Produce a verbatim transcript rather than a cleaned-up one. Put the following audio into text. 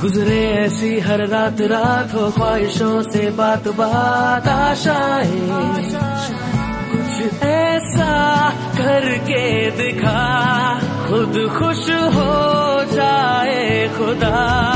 गुजरे ऐसी हर रात रात हो ख्वाहिशों से बात बात आशाएं, कुछ ऐसा करके दिखा खुद खुश हो जाए खुदा।